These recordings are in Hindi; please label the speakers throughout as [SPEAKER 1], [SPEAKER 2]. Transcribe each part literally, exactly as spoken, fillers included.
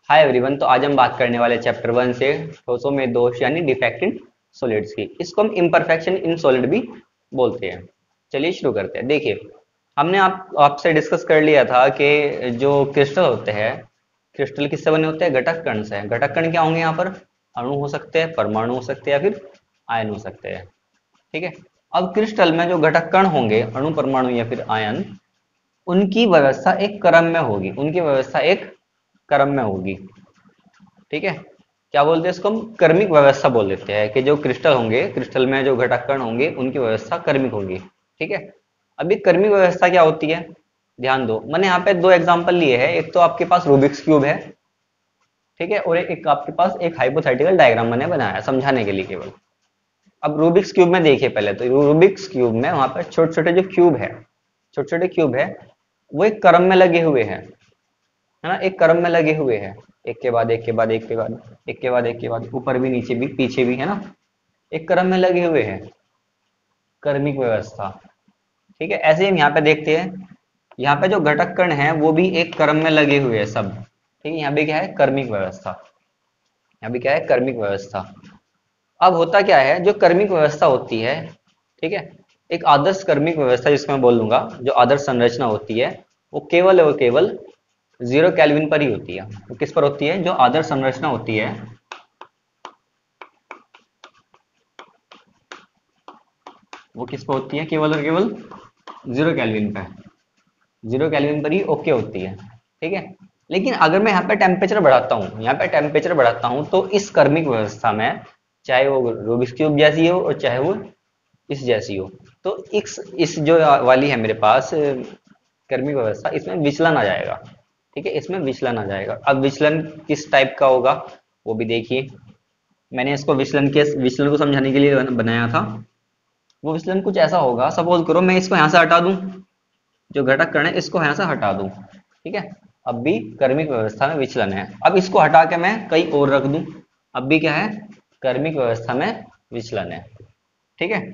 [SPEAKER 1] Hi everyone. तो आज हम बात करने वाले चैप्टर वन से ठोसों में दोष यानी डिफेक्ट इन सॉलिड्स की। इसको हम इम्परफेक्शन इन सॉलिड भी बोलते हैं। चलिए शुरू करते हैं। देखिए, हमने आप आपसे डिस्कस कर लिया था कि जो क्रिस्टल होते हैं, क्रिस्टल किससे बने होते हैं? घटक कण से। घटक कण क्या होंगे? यहाँ पर अणु हो सकते हैं, परमाणु हो सकते हैं या फिर आयन हो सकते हैं। ठीक है। अब क्रिस्टल में जो घटक कण होंगे, अणु, परमाणु या फिर आयन, उनकी व्यवस्था एक क्रम में होगी। उनकी व्यवस्था एक क्रम में होगी। ठीक है। क्या बोलते हैं इसको? हम क्रमिक व्यवस्था बोल देते हैं कि जो क्रिस्टल होंगे, क्रिस्टल में जो घटक कण होंगे, उनकी व्यवस्था क्रमिक होगी। ठीक है। अभी क्रमिक व्यवस्था क्या होती है, ध्यान दो। मैंने यहाँ पे दो एग्जांपल लिए हैं। एक तो आपके पास रूबिक्स क्यूब है, ठीक है, और एक आपके पास एक हाइपोथेटिकल डायग्राम मैंने बनाया समझाने के लिए केवल। अब रूबिक्स क्यूब में देखिए पहले तो, रूबिक्स क्यूब में वहां पर छोटे छोटे जो क्यूब है, छोटे छोटे क्यूब है, वो एक क्रम में लगे हुए हैं, है ना, एक क्रम में लगे हुए हैं, एक के बाद एक के बाद एक के बाद एक के बाद एक के बाद, ऊपर भी, नीचे भी, पीछे भी, है ना, एक क्रम में लगे हुए हैं, क्रमिक व्यवस्था। ठीक है। ऐसे ही हम यहाँ पे देखते हैं, यहाँ पे जो घटक कण हैं वो भी एक क्रम में लगे हुए हैं सब। ठीक है। यहाँ भी क्या है? क्रमिक व्यवस्था। यहाँ भी क्या है? क्रमिक व्यवस्था। अब होता क्या है, जो क्रमिक व्यवस्था होती है, ठीक है, एक आदर्श क्रमिक व्यवस्था जिसको मैं बोल लूंगा, जो आदर्श संरचना होती है, वो केवल और केवल जीरो केल्विन पर ही होती है। वो किस पर होती है? जो आदर्श संरचना होती है, वो किस पर होती है? केवल और केवल जीरो केल्विन पे। जीरो केल्विन पर ही ओके होती है। ठीक है। लेकिन अगर मैं यहाँ पे टेम्परेचर बढ़ाता हूँ, यहाँ पे टेम्परेचर बढ़ाता हूँ, तो इस कर्मिक व्यवस्था में, चाहे वो रूबिक्स क्यूब जैसी हो और चाहे वो इस जैसी हो, तो इस इस जो वाली है मेरे पास कर्मिक व्यवस्था, इसमें विचलन आ जाएगा। ठीक है। इसमें विचलन आ जाएगा। अब विचलन किस टाइप का होगा वो भी देखिए। मैंने इसको विचलन के विचलन को समझाने के लिए बनाया था। वो विचलन कुछ ऐसा होगा, सपोज करो मैं इसको यहाँ से हटा दूं, जो घटक कण है इसको यहाँ से हटा दूं, ठीक है, अब भी कर्मिक व्यवस्था में विचलन है। अब इसको हटा के मैं कहीं और रख दूं, अब भी क्या है? कर्मिक व्यवस्था में विचलन है। ठीक है।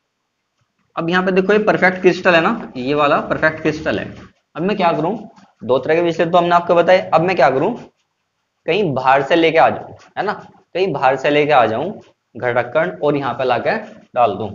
[SPEAKER 1] अब यहाँ पे देखो, ये परफेक्ट क्रिस्टल है ना, ये वाला परफेक्ट क्रिस्टल है। अब मैं क्या करूं, दो तरह के विचलन तो हमने आपको बताए। अब मैं क्या करूं, कहीं बाहर से लेके आ जाऊं, है ना, कहीं बाहर से लेके आ जाऊं घटक कण और यहाँ पे लाके डाल दूं,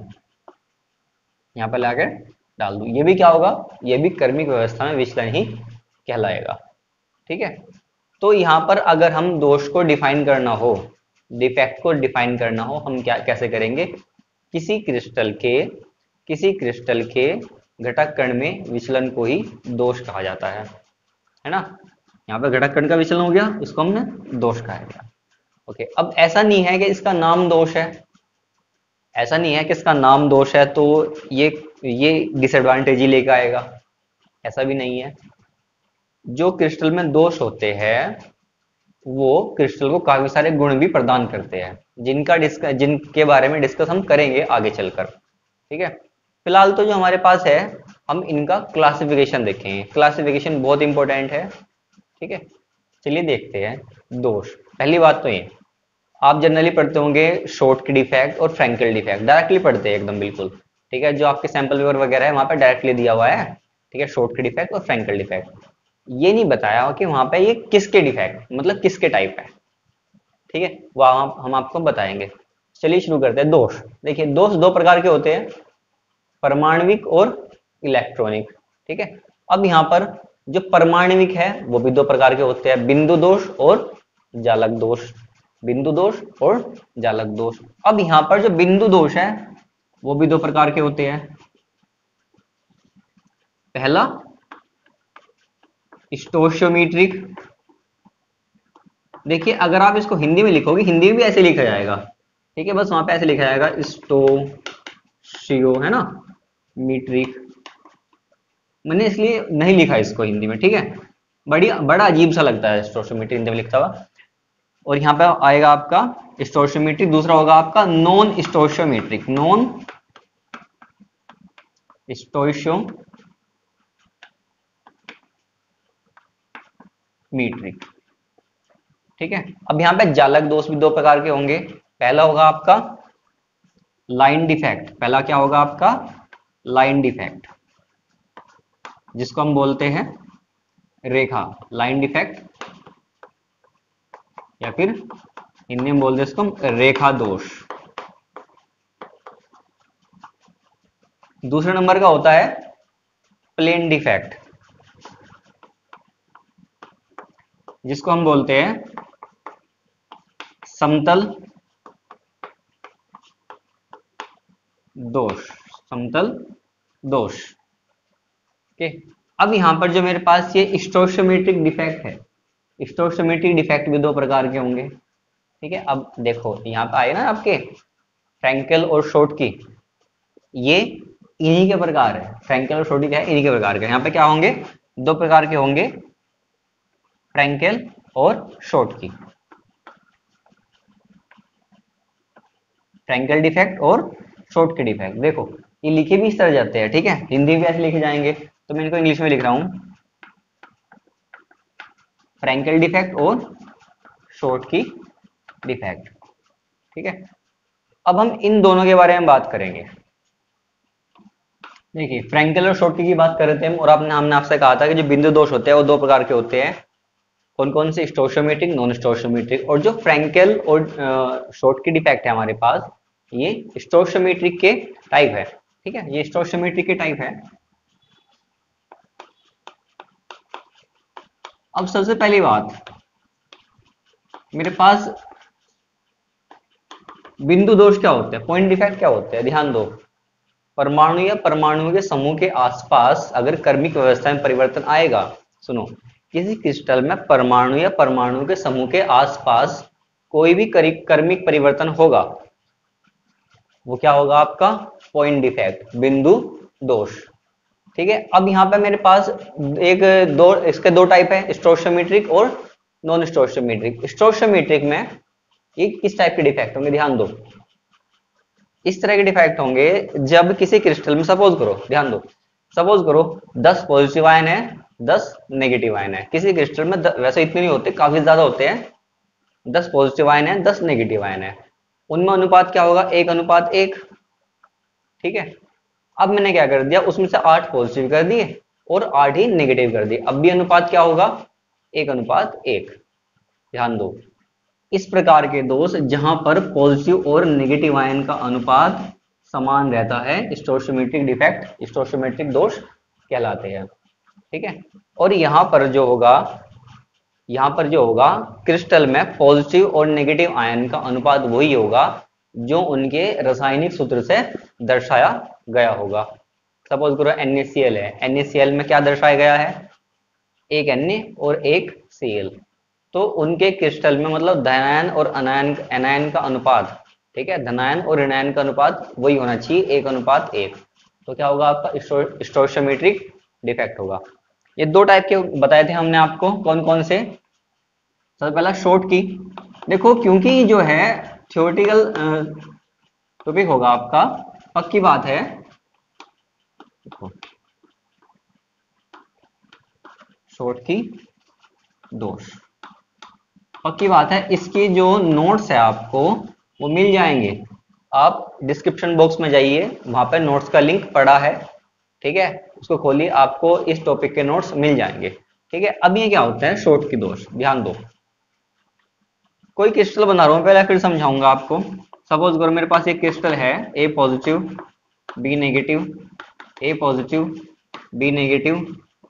[SPEAKER 1] यहाँ पे लाके डाल दूं, ये भी क्या होगा? ये भी कर्मिक व्यवस्था में विचलन ही कहलाएगा। ठीक है। तो यहाँ पर अगर हम दोष को डिफाइन करना हो, डिफेक्ट को डिफाइन करना हो, हम क्या कैसे करेंगे? किसी क्रिस्टल के किसी क्रिस्टल के घटक कण में विचलन को ही दोष कहा जाता है है ना। यहाँ पे घटक कण का विचलन हो गया, इसको हमने दोष कहा गया। ओके। अब ऐसा नहीं है कि इसका नाम दोष है, ऐसा नहीं है कि इसका नाम दोष है तो ये ये डिसएडवांटेज ही लेकर आएगा, ऐसा भी नहीं है। जो क्रिस्टल में दोष होते हैं वो क्रिस्टल को काफी सारे गुण भी प्रदान करते हैं, जिनका डिस्क जिनके बारे में डिस्कस हम करेंगे आगे चलकर। ठीक है। फिलहाल तो जो हमारे पास है, हम इनका क्लासिफिकेशन देखेंगे। क्लासिफिकेशन बहुत इंपॉर्टेंट है। ठीक है। चलिए देखते हैं दोष। पहली बात तो ये, आप जनरली पढ़ते होंगे शॉर्ट डिफेक्ट और फ्रैंकल डिफेक्ट, डायरेक्टली पढ़ते हैं एकदम बिल्कुल। ठीक है। जो आपके सैंपल पेपर वगैरह है वहां पर डायरेक्टली दिया हुआ है। ठीक है। शॉर्ट डिफेक्ट और फ्रैंकल डिफेक्ट, ये नहीं बताया हो कि वहां पे ये किसके डिफेक्ट, मतलब किसके टाइप है। ठीक है। वह हम आपको बताएंगे। चलिए शुरू करते हैं। दोष देखिए, दोष दो प्रकार के होते हैं, परमाणविक और इलेक्ट्रॉनिक। ठीक है। अब यहाँ पर जो परमाणविक है वो भी दो प्रकार के होते हैं, बिंदु दोष और जालक दोष। बिंदु दोष और जालक दोष। अब यहाँ पर जो बिंदु दोष है वो भी दो प्रकार के होते हैं। पहला स्टोशियोमीट्रिक। देखिए, अगर आप इसको हिंदी में लिखोगे, हिंदी में भी ऐसे लिखा जाएगा। ठीक है। बस वहां पे ऐसे लिखा जाएगा स्टोशियो, है ना, मीट्रिक। मैंने इसलिए नहीं लिखा इसको हिंदी में। ठीक है। बड़ी बड़ा अजीब सा लगता है स्टोशियोमीट्रिक हिंदी में लिखता हुआ। और यहाँ पे आएगा आपका स्टोशियोमीट्रिक। दूसरा होगा आपका नॉन स्टोशियोमीट्रिक, नॉन स्टोशियोमीट्रिक। ठीक है। अब यहाँ पे जालक दोष भी दो प्रकार के होंगे। पहला होगा आपका लाइन डिफेक्ट। पहला क्या होगा आपका? लाइन डिफेक्ट, जिसको हम बोलते हैं रेखा, लाइन डिफेक्ट या फिर हिंदी में बोलते हैं इसको रेखा दोष। दूसरे नंबर का होता है प्लेन डिफेक्ट, जिसको हम बोलते हैं समतल दोष, समतल दोष। ओके, अब यहां पर जो मेरे पास ये स्टोइकोमेट्रिक डिफेक्ट है, स्टोइकोमेट्रिक डिफेक्ट भी दो प्रकार के होंगे। ठीक है, अब देखो यहाँ पे आए ना आपके फ्रैंकेल और शॉर्टकी, ये इन्हीं के प्रकार है। फ्रैंकेल और शॉर्टकी क्या है, इन्हीं के प्रकार के। यहाँ पे क्या होंगे, दो प्रकार के होंगे, फ्रैंकेल और शॉर्टकी। फ्रैंकेल डिफेक्ट और शॉर्टकी डिफेक्ट, देखो ये लिखे भी इस तरह जाते हैं। ठीक है, हिंदी में ऐसे लिखे जाएंगे, तो मैं इनको इंग्लिश में लिख रहा हूं, फ्रैंकेल डिफेक्ट और शॉर्टकी डिफेक्ट। ठीक है, अब हम इन दोनों के बारे में बात करेंगे। देखिए, फ्रैंकेल और शॉर्टकी की बात कर रहे थे हम, और आपने हमने आपसे कहा था कि जो बिंदु दोष होते हैं वो दो प्रकार के होते हैं। कौन कौन से, स्टोइकोमेट्रिक, नॉन स्टोइकोमेट्रिक। और जो फ्रैंकेल और शॉर्टकी डिफेक्ट है हमारे पास, ये स्टोइकोमेट्रिक के टाइप है। ठीक है, ये स्टोइकोमेट्रिक के टाइप है। अब सबसे पहली बात, मेरे पास बिंदु दोष क्या होते हैं, पॉइंट डिफेक्ट क्या होते हैं, ध्यान दो। परमाणु या परमाणुओं के समूह के आसपास अगर कर्मिक व्यवस्था में परिवर्तन आएगा, सुनो, किसी क्रिस्टल में परमाणु या परमाणु के समूह के आसपास कोई भी कर्मिक परिवर्तन होगा, वो क्या होगा आपका पॉइंट डिफेक्ट, बिंदु दोष। ठीक है, अब यहाँ पे मेरे पास एक दो इसके दो टाइप है, स्टोइकोमेट्रिक और नॉन स्टोइकोमेट्रिक। स्टोइकोमेट्रिक में ये किस टाइप के डिफेक्ट होंगे, ध्यान दो, इस तरह के डिफेक्ट होंगे जब किसी क्रिस्टल में, सपोज करो, ध्यान दो, सपोज करो दस पॉजिटिव आयन है, दस नेगेटिव आयन है किसी क्रिस्टल में। वैसे इतने नहीं होते, काफी ज्यादा होते हैं, दस पॉजिटिव आयन है, दस नेगेटिव आयन है, उनमें अनुपात क्या होगा, एक अनुपात एक। ठीक है, अब मैंने क्या कर दिया, उसमें से आठ पॉजिटिव कर दिए और आठ ही नेगेटिव कर दिए, अब भी अनुपात क्या होगा, एक अनुपात एक। ध्यान दो, इस प्रकार के दोष जहां पर पॉजिटिव और नेगेटिव आयन का अनुपात समान रहता है, स्टोइकोमेट्रिक डिफेक्ट, स्टोइकोमेट्रिक दोष कहलाते हैं। ठीक है, और यहां पर जो होगा, यहां पर जो होगा क्रिस्टल में पॉजिटिव और नेगेटिव आयन का अनुपात वही होगा जो उनके रासायनिक सूत्र से दर्शाया गया होगा। सपोज करो एन ए सी एल है, एन ए सी एल में क्या दर्शाया गया है, एक Na और एक Cl, तो उनके क्रिस्टल में मतलब धनायन और अनायन एनायन का अनुपात, ठीक है, धनायन और ऋणायन का अनुपात वही होना चाहिए, एक अनुपात एक। तो क्या होगा आपका स्टोइकोमेट्रिक डिफेक्ट होगा। ये दो टाइप के बताए थे हमने आपको, कौन कौन से। सबसे पहला शॉर्टकी, देखो क्योंकि जो है थ्योरेटिकल टॉपिक होगा आपका, पक्की बात है, देखो शॉर्टकी दोष, पक्की बात है, इसकी जो नोट्स है आपको वो मिल जाएंगे। आप डिस्क्रिप्शन बॉक्स में जाइए, वहां पर नोट्स का लिंक पड़ा है, ठीक है, उसको खोलिए, आपको इस टॉपिक के नोट्स मिल जाएंगे। ठीक है, अब ये क्या होता है शॉर्टकी दोष, ध्यान दो। कोई क्रिस्टल बना रहा हूं, पहले फिर समझाऊंगा आपको। सपोज करो मेरे पास एक क्रिस्टल है, A positive B negative, A positive B negative,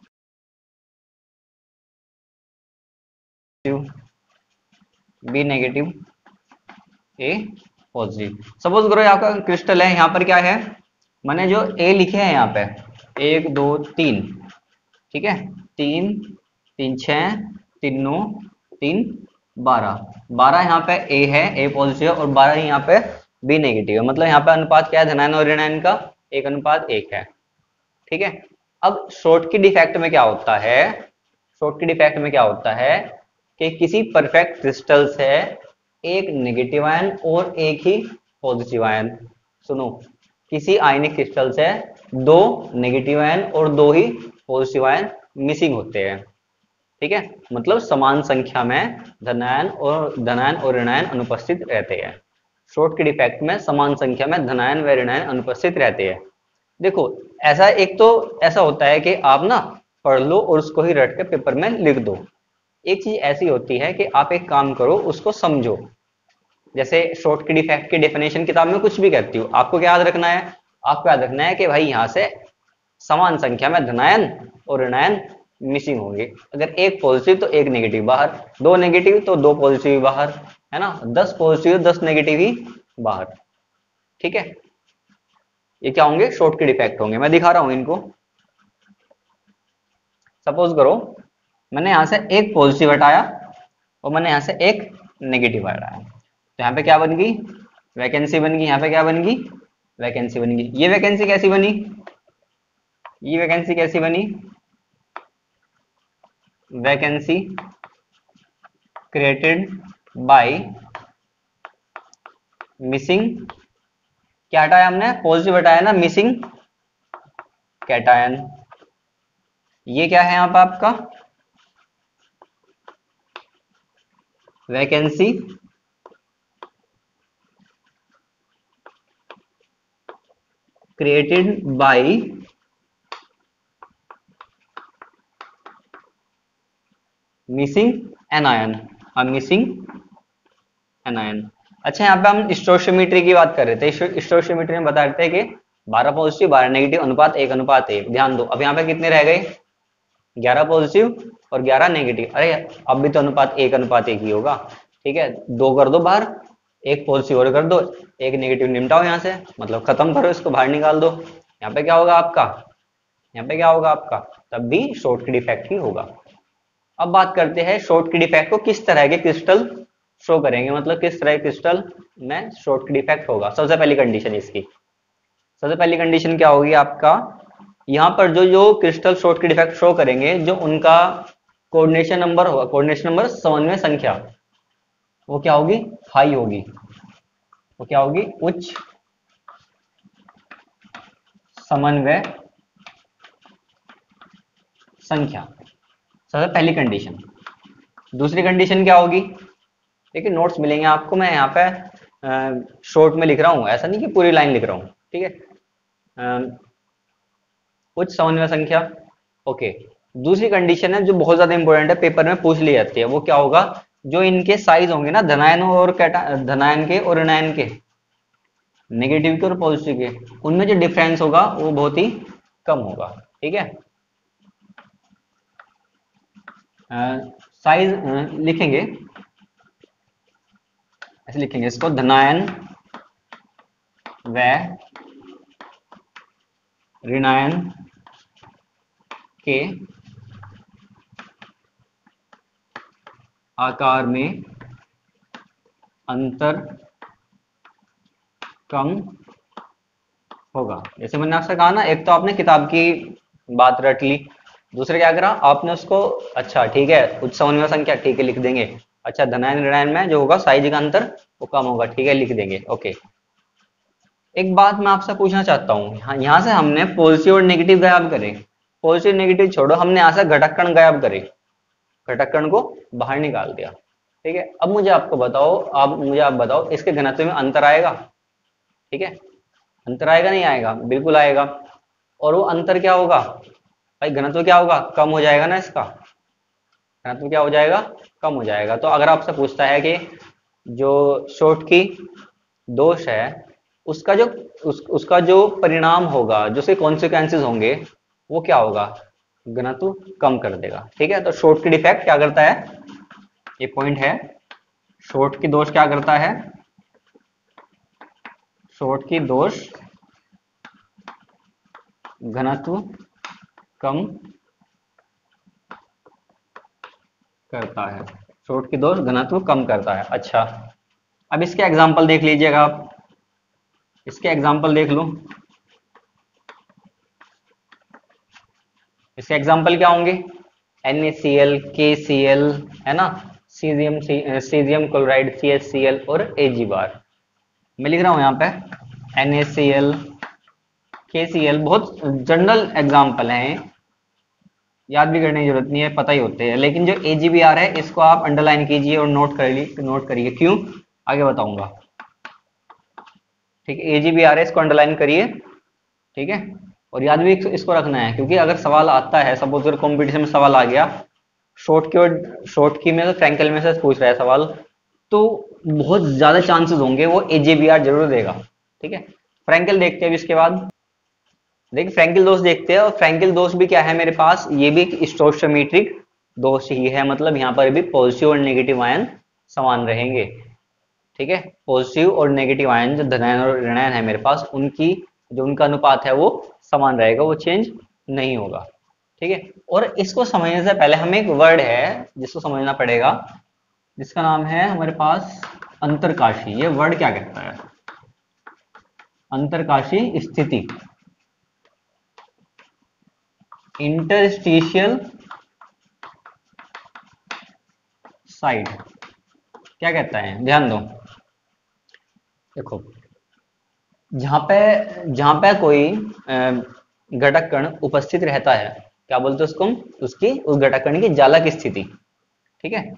[SPEAKER 1] B negative A positive. Suppose करो आपका क्रिस्टल है, यहाँ पर क्या है, मैंने जो ए लिखे हैं यहाँ पे एक दो तीन, ठीक है, तीन तीन छः, तीन नौ, तीन बारह, बारह यहाँ पे ए है, ए पॉजिटिव, और बारह यहाँ पे बी नेगेटिव है। मतलब यहाँ पे अनुपात क्या है, धनायन और ऋणायन का एक अनुपात एक है। ठीक है, अब शॉर्टकी डिफेक्ट में क्या होता है, शॉर्टकी डिफेक्ट में क्या होता है कि किसी परफेक्ट क्रिस्टल से एक नेगेटिव आयन और एक ही पॉजिटिव आयन, सुनो, किसी आयनिक क्रिस्टल से दो नेगेटिव आयन और दो ही पॉजिटिव आयन मिसिंग होते हैं। ठीक है, मतलब समान संख्या में धनायन और धनायन और ऋणायन अनुपस्थित रहते हैं। शॉर्टकी डिफेक्ट में समान संख्या में धनायन व ऋणायन अनुपस्थित रहते हैं। देखो ऐसा, एक तो ऐसा होता है कि आप ना पढ़ लो और उसको ही रट के पेपर में लिख दो, एक चीज ऐसी होती है कि आप एक काम करो, उसको समझो। जैसे शॉर्ट की डिफेक्ट की डेफिनेशन किताब में कुछ भी कहती हूँ, आपको क्या याद रखना है? आपको याद रखना है कि भाई यहाँ से समान संख्या में धनायन और ऋणायन मिसिंग होंगे। अगर एक पॉजिटिव तो एक नेगेटिव बाहर, दो नेगेटिव तो दो पॉजिटिव बाहर, है ना, दस पॉजिटिव दस नेगेटिव ही बाहर। ठीक है, ये क्या होंगे? शॉर्ट की डिफेक्ट होंगे। मैं दिखा रहा हूं इनको। सपोज करो मैंने यहां से एक पॉजिटिव हटाया और मैंने यहां से एक नेगेटिव हटाया, तो यहाँ पे क्या बन गई? वैकेंसी बन गई। यहाँ पे क्या बन गई? वैकेंसी बन गई। ये वैकेंसी कैसी बनी? ये वैकेंसी कैसी बनी? वैकेंसी क्रिएटेड बाय मिसिंग, क्या हटाया हमने? पॉजिटिव हटाया ना, मिसिंग कैटायन। ये क्या है यहाँ पे आपका? Vacancy created by missing anion. हम मिसिंग एनायन। अच्छा, यहाँ पे हम स्टोशियोमेट्री की बात कर रहे थे। स्टोशियोमेट्री में बता रहे थे कि बारह पॉजिटिव बारह नेगेटिव अनुपात एक अनुपात एक। ध्यान दो, अब यहाँ पे कितने रह गए? ग्यारह पॉजिटिव और ग्यारह नेगेटिव। अरे अब भी तो अनुपात एक अनुपात एक ही होगा। ठीक है, दो कर दो बाहर, एक पॉजिटिव और कर दो, एक नेगेटिव निपटाओ यहाँ से, मतलब खत्म करो, इसको बाहर निकाल दो। यहाँ पे क्या होगा आपका? यहाँ पे क्या होगा आपका? तब भी शॉर्ट की डिफेक्ट ही होगा। अब बात करते हैं शॉर्ट की डिफेक्ट को किस तरह के क्रिस्टल शो करेंगे, मतलब किस तरह के क्रिस्टल में शॉर्ट की डिफेक्ट होगा। सबसे पहली कंडीशन इसकी, सबसे पहली कंडीशन क्या होगी आपका? यहाँ पर जो जो crystal Schottky defect show करेंगे, जो उनका कोऑर्डिनेशन नंबर होगा, कोऑर्डिनेशन नंबर समन्वय संख्या, वो क्या होगी? हाई होगी। वो क्या होगी? उच्च समन्वय संख्या। सबसे पहली कंडीशन। दूसरी कंडीशन क्या होगी? देखिए नोट्स मिलेंगे आपको, मैं यहाँ पे शॉर्ट में लिख रहा हूँ, ऐसा नहीं कि पूरी लाइन लिख रहा हूँ। ठीक है, उच्च समन्वय संख्या। ओके, दूसरी कंडीशन है जो बहुत ज्यादा इंपॉर्टेंट है, पेपर में पूछ ली जाती है। वो क्या होगा? जो इनके साइज होंगे ना, धनायन और कैटा धनायन के और ऋणायन के, नेगेटिव के और पॉजिटिव के, उनमें जो डिफरेंस होगा वो बहुत ही कम होगा। ठीक है, साइज लिखेंगे, ऐसे लिखेंगे इसको, धनायन व ऋणायन के आकार में अंतर कम होगा। जैसे मैंने आपसे कहा ना, एक तो आपने किताब की बात रट ली, दूसरे क्या करा आपने उसको, अच्छा ठीक है उच्च समन्वय संख्या, ठीक है लिख देंगे। अच्छा, धनायन ऋणायन में जो होगा साइज का अंतर वो कम होगा, ठीक है लिख देंगे। ओके, एक बात मैं आपसे पूछना चाहता हूँ, यहाँ से हमने पॉजिटिव और नेगेटिव गायब करे, पॉजिटिव नेगेटिव छोड़ो, हमने यहाँ से घटक कण गायब करे, घटक कण को बाहर निकाल दिया। ठीक है, अब मुझे आपको बताओ, आप मुझे आप बताओ इसके घनत्व में अंतर आएगा? ठीक है, अंतर आएगा नहीं आएगा? बिल्कुल आएगा। और वो अंतर क्या होगा भाई? घनत्व क्या होगा? कम हो जाएगा ना, इसका घनत्व क्या हो जाएगा? कम हो जाएगा। तो अगर आपसे पूछता है कि जो शॉर्ट की दोष है उसका जो उस, उसका जो परिणाम होगा, जो से कॉन्सिक्वेंसेस होंगे, वो क्या होगा? घनत्व कम कर देगा। ठीक है, तो शॉर्ट की डिफेक्ट क्या करता है? ये पॉइंट है, शॉर्ट की दोष क्या करता है? शॉर्ट की दोष घनत्व कम करता है, शॉर्ट की दोष घनत्व कम करता है। अच्छा, अब इसके एग्जांपल देख लीजिएगा आप, इसके एग्जांपल देख लो। इसके एग्जांपल क्या होंगे? NaCl, KCl, है ना, caesium caesium chloride C H C L और Ag बार। मैं लिख रहा हूं यहाँ पे NaCl, KCl, बहुत जनरल एग्जांपल हैं, याद भी करने की जरूरत नहीं है, पता ही होते हैं। लेकिन जो A G B R है इसको आप अंडरलाइन कीजिए और नोट कर ली नोट करिए, क्यों आगे बताऊंगा। ठीक है, A G B R है, इसको अंडरलाइन करिए। ठीक है, और याद भी इसको रखना है, क्योंकि अगर सवाल आता है, सपोज अगर कॉम्पिटिशन में सवाल आ गया शॉर्ट की और शॉर्ट की में तो फ्रैंकल में से पूछ रहा है सवाल, तो बहुत ज्यादा चांसेस होंगे वो एजेबीआर जरूर देगा। ठीक है, फ्रैंकल देखते हैं अभी इसके बाद। देखिए फ्रैंकल दोष देखते हैं, और फ्रैंकल दोष भी क्या है मेरे पास, ये भी एक स्टोइचियोमेट्रिक दोष ही है, मतलब यहाँ पर भी पॉजिटिव और नेगेटिव आयन समान रहेंगे। ठीक है, पॉजिटिव और नेगेटिव आयन जो धनायन और ऋणायन है मेरे पास, उनकी जो उनका अनुपात है वो समान रहेगा, वो चेंज नहीं होगा। ठीक है, और इसको समझने से पहले हमें एक वर्ड है जिसको समझना पड़ेगा, जिसका नाम है हमारे पास अंतरकाशी। ये वर्ड क्या कहता है? अंतरकाशी स्थिति, इंटरस्टिशियल साइड, क्या कहता है, ध्यान दो। देखो, जहां पे जहां पे कोई अ, घटक कण उपस्थित रहता है, क्या बोलते हैं उसको, उसकी उस घटक कण की जालक स्थिति। ठीक है,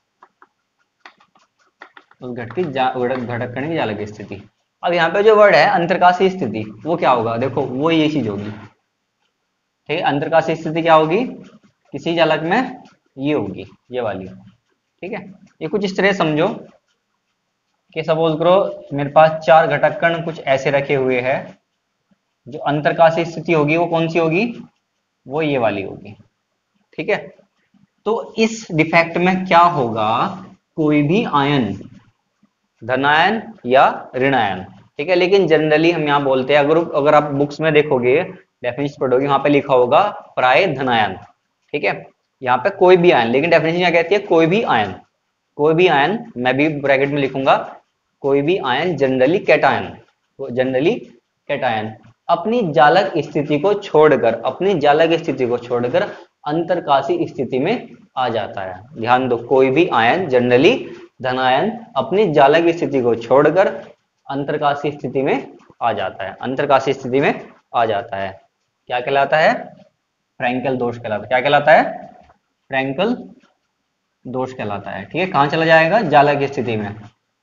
[SPEAKER 1] उस घटक की जा, घटक कण की जालक स्थिति। अब यहाँ पे जो वर्ड है अंतरकाशीय स्थिति, वो क्या होगा, देखो वो ये चीज होगी। ठीक है, अंतरकाशीय स्थिति क्या होगी, किसी जालक में ये होगी, ये वाली। ठीक है, ये कुछ इस तरह समझो कि सपोज करो मेरे पास चार घटक कण कुछ ऐसे रखे हुए हैं, जो अंतरकाशीय स्थिति होगी वो कौन सी होगी, वो ये वाली होगी। ठीक है, तो इस डिफेक्ट में क्या होगा, कोई भी आयन, धनायन या ऋणायन, ठीक है, लेकिन जनरली हम यहाँ बोलते हैं, अगर अगर आप बुक्स में देखोगे, डेफिनेशन पढ़ोगे, वहां पे लिखा होगा प्राय धनायन। ठीक है, यहाँ पे कोई भी आयन, लेकिन डेफिनेशन क्या कहती है, कोई भी आयन, कोई भी आयन, मैं भी ब्रैकेट में लिखूंगा, कोई भी ion generally cation, generally cation अपनी जालक स्थिति को छोड़कर, अपनी जालक स्थिति को छोड़कर अंतरकाशी स्थिति में आ जाता है। ध्यान दो, कोई भी आयन जनरली धनायन अपनी जालक स्थिति को छोड़कर अंतरकाशी स्थिति में आ जाता है, अंतरकाशी स्थिति में आ जाता है। क्या कहलाता है, फ्रैंकल दोष कहलाता है। क्या कहलाता है, फ्रैंकल दोष कहलाता है। ठीक है, कहां चला जाएगा, जालक स्थिति में,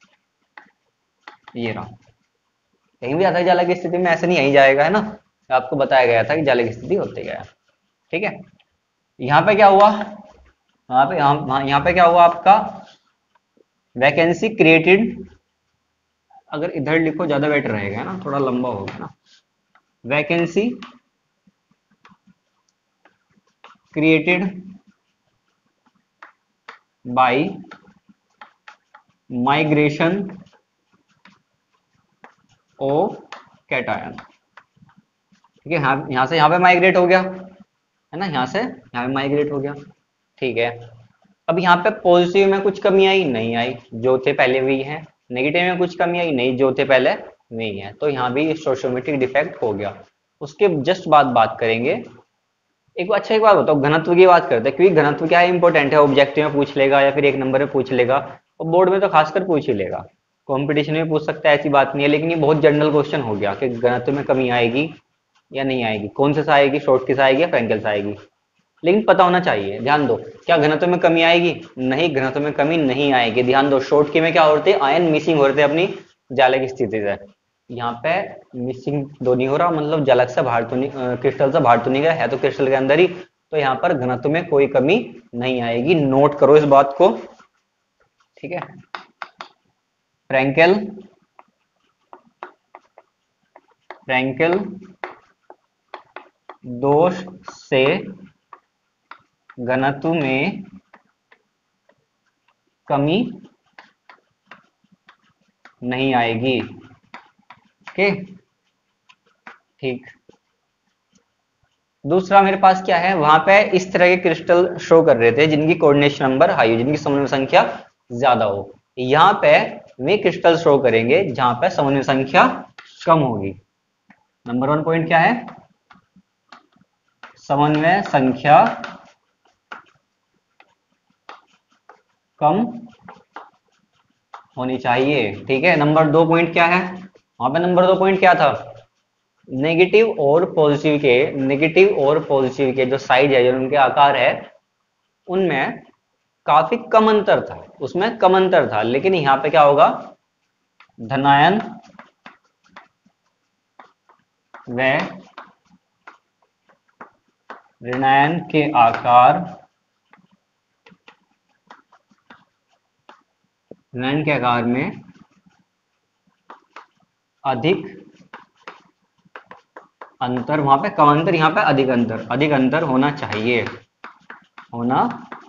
[SPEAKER 1] ये रहा। कहीं भी आता है जालक स्थिति में, ऐसे नहीं यही जाएगा, है ना, आपको बताया गया था कि जालक स्थिति होते गया। ठीक है, यहाँ पे क्या हुआ, यहाँ पे यहाँ यहाँ पे क्या हुआ आपका, वैकेंसी क्रिएटेड, अगर इधर लिखो ज्यादा बेटर रहेगा ना, थोड़ा लंबा होगा ना, vacancy created by migration of cation. ठीक है, यहाँ यहाँ से यहाँ पे माइग्रेट हो गया, है ना, यहाँ से यहाँ पे माइग्रेट हो गया। ठीक है, अब यहाँ पे पॉजिटिव में कुछ कमी आई, नहीं आई, जो थे पहले वही है। नेगेटिव में कुछ कमी आई, नहीं, जो थे पहले वही है। तो यहाँ भी स्टोइचियोमेट्रिक डिफेक्ट हो गया। उसके जस्ट बाद बात करेंगे, एक अच्छा एक बात बताओ, घनत्व की बात करते हैं, क्योंकि घनत्व क्या है, इंपॉर्टेंट है, ऑब्जेक्टिव में पूछ लेगा या फिर एक नंबर में पूछ लेगा, और बोर्ड में तो खासकर पूछ ही लेगा, कंपटीशन में पूछ सकता है, ऐसी बात नहीं है, लेकिन ये बहुत जनरल क्वेश्चन हो गया कि घनत्व में कमी आएगी या नहीं आएगी, कौन से से आएगी, शॉर्ट की से आएगी या फ्रैंकल से आएगी, लेकिन पता होना चाहिए। ध्यान दो, क्या घनत्व में कमी आएगी, नहीं, घनत्व में कमी नहीं आएगी। ध्यान दो, शॉर्ट की में क्या होते हैं, आयन मिसिंग होते हैं अपनी जालक स्थिति से, यहाँ पे मिसिंग दो नहीं हो रहा, मतलब जालक से बाहर तो नहीं, क्रिस्टल से बाहर तो नहीं गया है, तो क्रिस्टल के अंदर ही, तो यहाँ पर घनत्व में कोई कमी नहीं आएगी, नोट करो इस बात को। ठीक है, फ्रैंकल फ्रैंकल दोष से घनत्व में कमी नहीं आएगी। ओके, ठीक। दूसरा मेरे पास क्या है, वहां पे इस तरह के क्रिस्टल शो कर रहे थे जिनकी कोऑर्डिनेशन नंबर हाई हो, जिनकी समन्वय संख्या ज्यादा हो। यहाँ पे वे क्रिस्टल शो करेंगे जहां पे समन्वय संख्या कम होगी। नंबर वन पॉइंट क्या है, समन्वय संख्या कम होनी चाहिए। ठीक है, नंबर दो पॉइंट क्या है, वहां पे नंबर दो पॉइंट क्या था, नेगेटिव और पॉजिटिव के, नेगेटिव और पॉजिटिव के जो साइड है, जो उनके आकार है, उनमें काफी कम अंतर था, उसमें कम अंतर था। लेकिन यहाँ पे क्या होगा, धनायन व ऋणायन के आकार रेनायन के आकार में अधिक अंतर, वहां पे कम अंतर, यहाँ पे अधिक अंतर, अधिक अंतर होना चाहिए, होना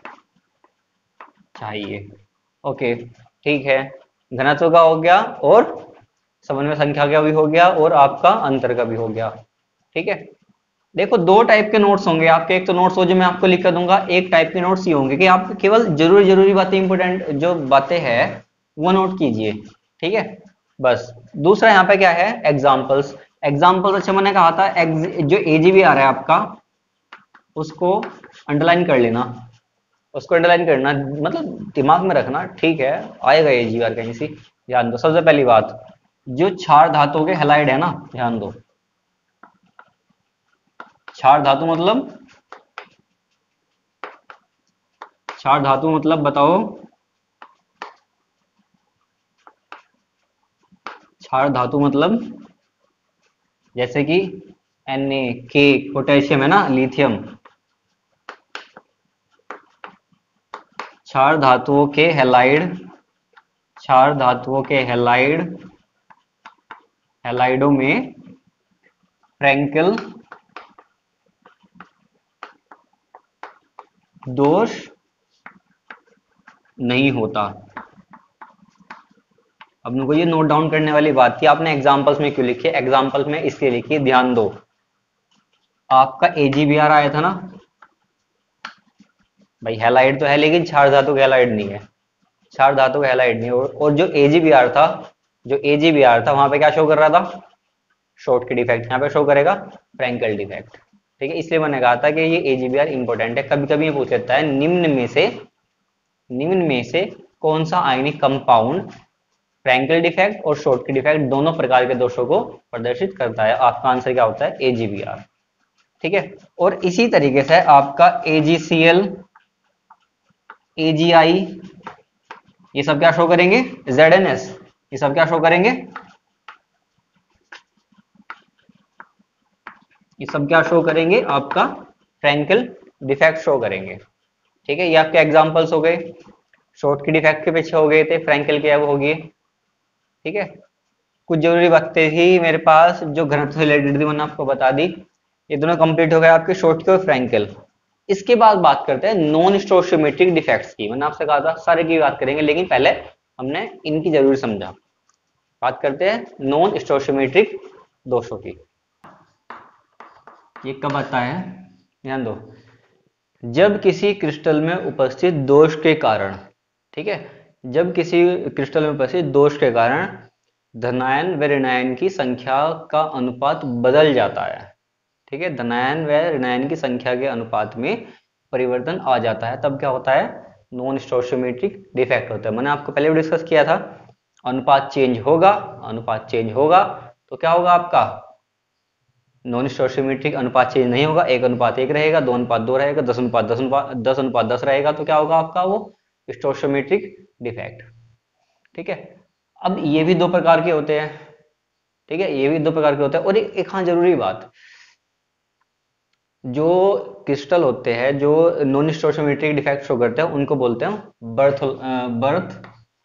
[SPEAKER 1] चाहिए। ओके ठीक है, घनत्व का हो गया और समन्वय संख्या का भी हो गया और आपका अंतर का भी हो गया। ठीक है, देखो दो टाइप के नोट्स होंगे आपके, एक तो नोट्स हो जो मैं आपको लिख कर दूंगा, एक टाइप के नोट्स ये होंगे कि आप केवल जरूरी जरूरी बातें, इंपोर्टेंट जो बातें हैं वो नोट कीजिए। ठीक है, बस। दूसरा यहाँ पे क्या है, एग्जाम्पल्स। एग्जाम्पल्स, अच्छा मैंने कहा था ex- जो एजीबी आ रहा है आपका उसको अंडरलाइन कर लेना, उसको अंडरलाइन करना, मतलब दिमाग में रखना। ठीक है, आएगा एजीआर कहीं से, ध्यान दो। सबसे पहली बात, जो क्षार धातुओं के हैलाइड है ना, ध्यान दो, क्षार धातु मतलब, क्षार धातु मतलब बताओ, क्षार धातु मतलब जैसे कि Na, के, पोटेशियम है ना, लिथियम, क्षार धातुओं के हैलाइड, क्षार धातुओं के हैलाइड, हैलाइडों में फ्रैंकल दोष नहीं होता। अब मुझको ये नोट डाउन करने वाली बात थी, आपने एग्जांपल्स में क्यों लिखी है, एग्जांपल्स में इसलिए लिखी है, ध्यान दो। आपका एजीबीआर आया था ना भाई, हैलाइड तो है लेकिन क्षार धातु का हैलाइड नहीं है, क्षार धातु का हैलाइड नहीं है। और, और जो एजीबीआर था, जो एजीबीआर था वहां पे क्या शो कर रहा था, शॉर्ट की डिफेक्ट, यहाँ पे शो करेगा फ्रैंकल डिफेक्ट। ठीक है, इसलिए मैंने कहा था कि ये एजीबीआर इंपॉर्टेंट है। कभी कभी ये पूछ लेता है निम्न में से, निम्न में से कौन सा आयनिक कंपाउंड फ्रैंकल डिफेक्ट और शॉर्ट की डिफेक्ट दोनों प्रकार के दोषों को प्रदर्शित करता है, आपका आंसर क्या होता है, एजीबीआर। ठीक है, और इसी तरीके से आपका एजीसीएल, एजीआई, ये सब क्या शो करेंगे, जेडएनएस, ये सब क्या शो करेंगे, ये सब क्या शो करेंगे, आपका फ्रैंकल डिफेक्ट शो करेंगे। ठीक है, ये आपके एग्जांपल्स हो गए, शॉर्ट की डिफेक्ट के पीछे हो गए थे, फ्रैंकल के अब होगी। ठीक है, कुछ जरूरी बातें थी मेरे पास जो घनत्व से रिलेटेड थी, मैंने आपको बता दी। ये दोनों कंप्लीट हो गए आपके, शॉर्ट के और फ्रैंकल। इसके बाद बात करते हैं नॉन स्टोशियोमेट्रिक डिफेक्ट्स की। मैंने आपसे कहा था सारे की बात करेंगे, लेकिन पहले हमने इनकी जरूर समझा। बात करते हैं नॉन स्टोशियोमेट्रिक दोषों की। ये कब आता है, ध्यान दो, जब किसी क्रिस्टल में उपस्थित दोष के कारण, ठीक है, जब किसी क्रिस्टल में उपस्थित दोष के कारण धनायन व ऋणायन की संख्या का अनुपात बदल जाता है। ठीक है, धनायन व ऋणायन की संख्या के अनुपात में परिवर्तन आ जाता है, तब क्या होता है, नॉन स्टोशियोमेट्रिक डिफेक्ट होता है। मैंने आपको पहले भी डिस्कस किया था, अनुपात चेंज होगा, अनुपात चेंज होगा तो क्या होगा आपका, नॉन स्टोशियोमेट्रिक अनुपात चेंज नहीं होगा, एक अनुपात एक रहेगा, दो अनुपात दो रहेगा, दस अनुपात दस अनुपात दस अनुपात दस रहेगा, तो क्या होगा आपका वो स्टोशियोमेट्रिक डिफेक्ट। ठीक है, अब ये भी दो प्रकार के होते हैं। ठीक है, ये भी दो प्रकार के होते हैं। और एक, एक हाँ जरूरी बात, जो क्रिस्टल होते हैं जो नॉन स्टोशियोमेट्रिक डिफेक्ट शो करते हैं उनको बोलते हैं berth berth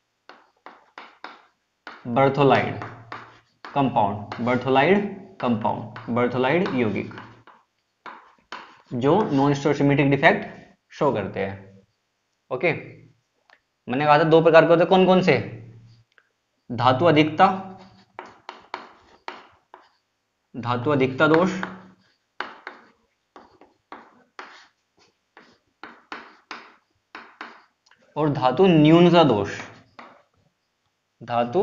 [SPEAKER 1] berthollide compound, berthollide compound, berthollide यौगिक, जो नॉन स्टोशियोमेट्रिक डिफेक्ट शो करते हैं। ओके, मैंने कहा था दो प्रकार के होते हैं, कौन कौन से, धातु अधिकता, धातु अधिकता दोष, और धातु न्यूनता दोष। धातु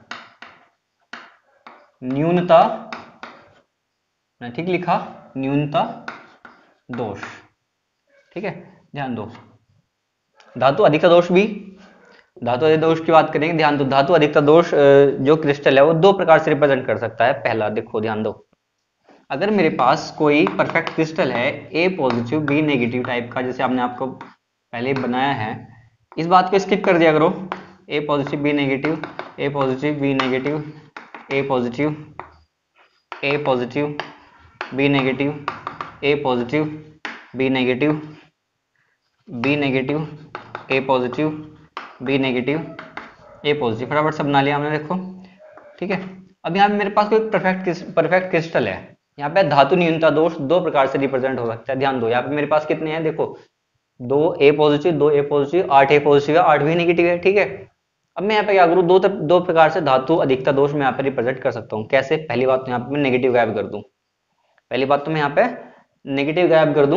[SPEAKER 1] न्यूनता, मैं ठीक लिखा, न्यूनता दोष। ठीक है, ध्यान दो, धातु अधिकता दोष भी, धातु अधिकता दोष की बात करेंगे, ध्यान दो, धातु अधिकता दोष जो क्रिस्टल है वो दो प्रकार से रिप्रेजेंट कर सकता है। पहला देखो, ध्यान दो, अगर मेरे पास कोई परफेक्ट क्रिस्टल है, A positive B negative type का, जैसे आपने आपको पहले बनाया है, इस बात को स्किप कर दिया करो, A positive B negative, A positive B negative, A positive, A positive B negative, A positive B negative, B negative, A positive B negative, A positive, फटाफट से बना लिया हमने, देखो ठीक है। अब यहाँ पे मेरे पास कोई परफेक्ट परफेक्ट क्रिस्टल है। यहाँ पे धातु न्यूनता दोष दो प्रकार से रिप्रेजेंट हो सकता है, ध्यान दो। यहाँ पे मेरे पास कितने हैं, देखो दो ए पॉजिटिव, दो ए पॉजिटिव, आठ ए पॉजिटिव है, आठ भी नेगेटिव है, ठीक है। अब मैं यहाँ पे क्या करूँ, दो दो प्रकार से धातु अधिकता दोष मैं यहाँ पे रिप्रेजेंट कर सकता हूँ। कैसे, पहली बात तो यहाँ पे मैं नेगेटिव गायब कर दूं, पहली बात तो मैं यहाँ पे नेगेटिव गायब कर दूं,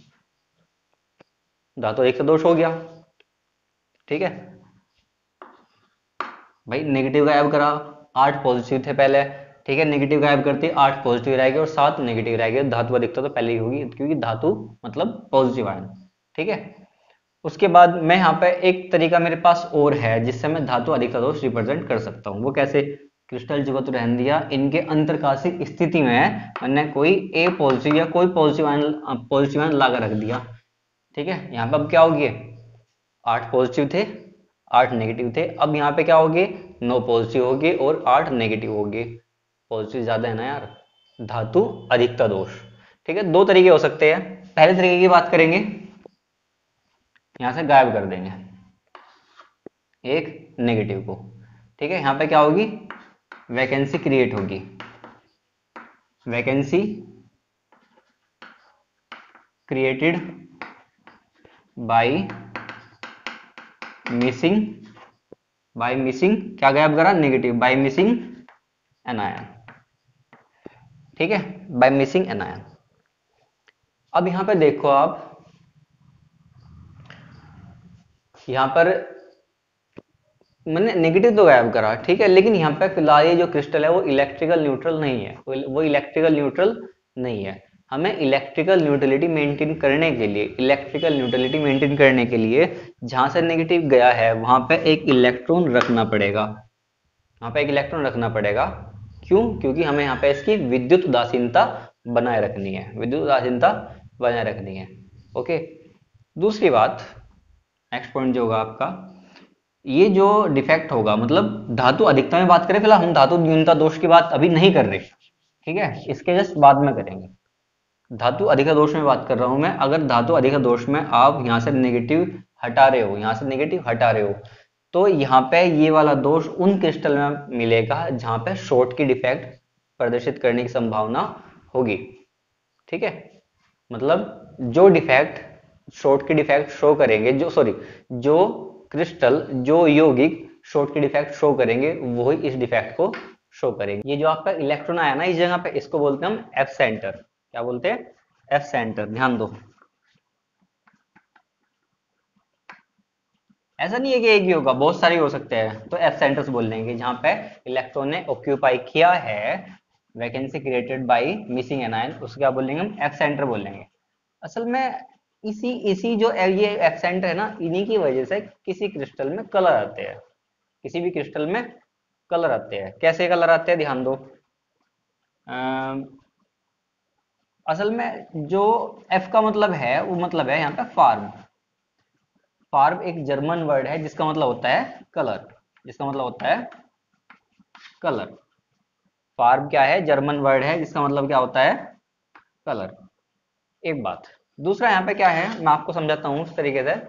[SPEAKER 1] धातु अधिकता दोष हो गया, ठीक है भाई। नेगेटिव गायब करा, आठ पॉजिटिव थे पहले, ठीक है, नेगेटिव गायब करते आठ पॉजिटिव रह गए और सात नेगेटिव रह गए। धातु अधिकता तो पहले ही होगी क्योंकि धातु मतलब पॉजिटिव आयन, ठीक है। उसके बाद मैं यहाँ पे एक तरीका मेरे पास और है जिससे मैं धातु अधिकता दोष रिप्रेजेंट कर सकता हूँ। वो कैसे, क्रिस्टल जो तो रहने दिया, इनके अंतरकाशिक स्थिति में मैंने कोई ए पॉजिटिव या कोई पॉजिटिव आयन पॉजिटिव आयन लाकर रख दिया, ठीक है। यहाँ पे अब क्या होगी, आठ पॉजिटिव थे, आठ नेगेटिव थे, अब यहाँ पे क्या होगी, नौ पॉजिटिव होगी और आठ नेगेटिव होगी। पॉजिटिव ज्यादा है ना यार, धातु अधिकता दोष, ठीक है। दो तरीके हो सकते हैं। पहले तरीके की बात करेंगे, यहां से गायब कर देंगे एक नेगेटिव को, ठीक है। यहां पे क्या होगी, वैकेंसी क्रिएट होगी, vacancy created by missing, by missing क्या गायब करा, negative, by missing anion, ठीक है, बाय मिसिंग एन आयन। अब यहां पे देखो आप, यहां पर मैंने नेगेटिव तो गायब करा, ठीक है, लेकिन यहाँ पे फिलहाल ये जो क्रिस्टल है वो इलेक्ट्रिकल न्यूट्रल नहीं है, वो इलेक्ट्रिकल न्यूट्रल नहीं है। हमें इलेक्ट्रिकल न्यूट्रलिटी मेंटेन करने के लिए, इलेक्ट्रिकल न्यूट्रलिटी मेंटेन करने के लिए जहां से नेगेटिव गया है वहां पे एक इलेक्ट्रॉन रखना पड़ेगा, वहां पे एक इलेक्ट्रॉन रखना पड़ेगा। क्यों, क्योंकि हमें यहाँ पे इसकी विद्युत उदासीनता बनाए रखनी है, विद्युत उदासीनता बनाए रखनी है, ओके। दूसरी बात, नेक्स्ट पॉइंट जो होगा आपका, ये जो डिफेक्ट होगा, मतलब धातु अधिकता में बात करें, फिलहाल हम धातु न्यूनता दोष की बात अभी नहीं कर रहे, ठीक है, इसके जस्ट बाद में करेंगे। धातु अधिकता दोष में बात कर रहा हूं मैं। अगर धातु अधिकता दोष में आप यहां से नेगेटिव हटा रहे हो, यहां से नेगेटिव हटा रहे हो, तो यहाँ पे ये वाला दोष उन क्रिस्टल में मिलेगा जहां पे शॉर्ट की डिफेक्ट प्रदर्शित करने की संभावना होगी, ठीक है। मतलब जो defect Schottky defect show करेंगे, जो सॉरी जो क्रिस्टल, जो यौगिक शॉर्ट की डिफेक्ट शो करेंगे वही इस डिफेक्ट को शो करेंगे। ये जो आपका इलेक्ट्रॉन आया ना इस जगह पे, इसको बोलते हैं हम एफ सेंटर। क्या बोलते हैं, एफ सेंटर, ध्यान दो। ऐसा नहीं है कि एक ही होगा, बहुत सारे हो सकते हैं, तो एफ सेंटर्स बोल लेंगे जहां पे इलेक्ट्रॉन ने ऑक्यूपाई किया है, vacancy created by missing anion, उसको क्या बोलेंगे हम, एफ सेंटर बोलेंगे। असल में इसी इसी जो ये एफ सेंटर है ना, इन्हीं की वजह से किसी क्रिस्टल में कलर आते हैं, किसी भी क्रिस्टल में कलर आते हैं। कैसे कलर आते हैं, ध्यान दो। अम, असल में जो एफ का मतलब है वो मतलब है यहाँ पे फार्म। फार्म एक जर्मन वर्ड है जिसका मतलब होता है कलर, जिसका मतलब होता है कलर। फार्म क्या है, जर्मन वर्ड है जिसका मतलब क्या होता है, कलर। एक बात, दूसरा यहाँ पे क्या है, मैं आपको समझाता हूँ उस तरीके से।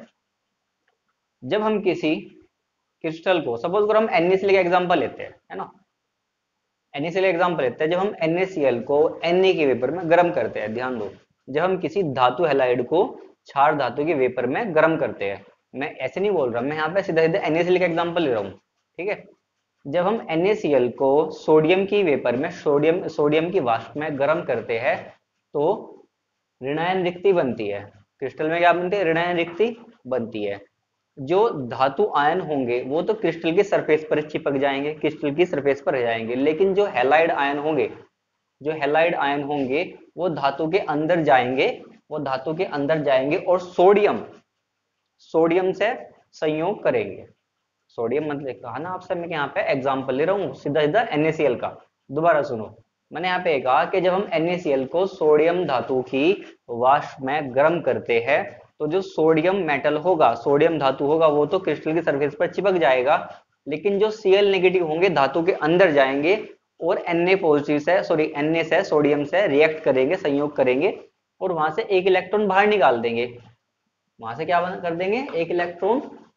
[SPEAKER 1] जब हम किसी क्रिस्टल को, सपोज करो हम NaCl का एग्जांपल लेते हैं, है ना, NaCl का एग्जांपल लेते हैं। जब हम NaCl को Na के वेपर में गर्म करते हैं, ध्यान दो, जब हम किसी धातु हैलाइड को क्षार धातु के वेपर में गर्म करते हैं, मैं ऐसे नहीं बोल रहा, मैं यहाँ पे सीधा सीधा NaCl का एग्जांपल ले रहा हूँ, ठीक है। जब हम NaCl को सोडियम की वेपर में, सोडियम सोडियम की वाष्प में गर्म करते हैं तो ऋणायन रिक्ति बनती है। क्रिस्टल में क्या बनती है, ऋणायन रिक्ति बनती है। जो धातु आयन होंगे वो तो क्रिस्टल की सरफेस पर चिपक जाएंगे, क्रिस्टल की सरफेस पर रह जाएंगे, लेकिन जो हैलाइड आयन होंगे, जो हैलाइड आयन होंगे वो धातु के अंदर जाएंगे, वो धातु के अंदर जाएंगे और सोडियम सोडियम से संयोग करेंगे। सोडियम मतलब कहा ना आपसे, मैं यहाँ पे एग्जांपल ले रहा हूँ सीधा सीधा NaCl का। दोबारा सुनो, मैंने यहाँ पे कहा कि जब हम NaCl को सोडियम धातु की वाष्प में गर्म करते हैं तो जो सोडियम मेटल होगा, सोडियम धातु होगा, वो तो क्रिस्टल की सरफेस पर चिपक जाएगा, लेकिन जो Cl नेगेटिव होंगे धातु के अंदर जाएंगे और Na पॉजिटिव से, सॉरी Na से, सोडियम से रिएक्ट करेंगे, संयोग करेंगे और वहां से एक इलेक्ट्रॉन बाहर निकाल देंगे। वहां से क्या कर देंगे, एक इलेक्ट्रॉन